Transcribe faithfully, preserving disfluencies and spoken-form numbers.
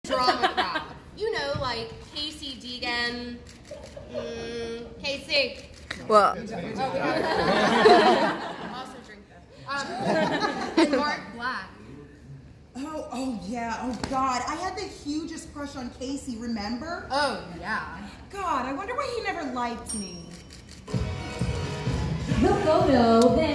drama crowd. You know, like Casey, Deegan, mm, Casey. Well. Oh, we also drink that. Um, and Mark Black. Oh, oh yeah, oh God. I had the hugest crush on Casey, remember? Oh, yeah. God, I wonder why he never liked me. The photo then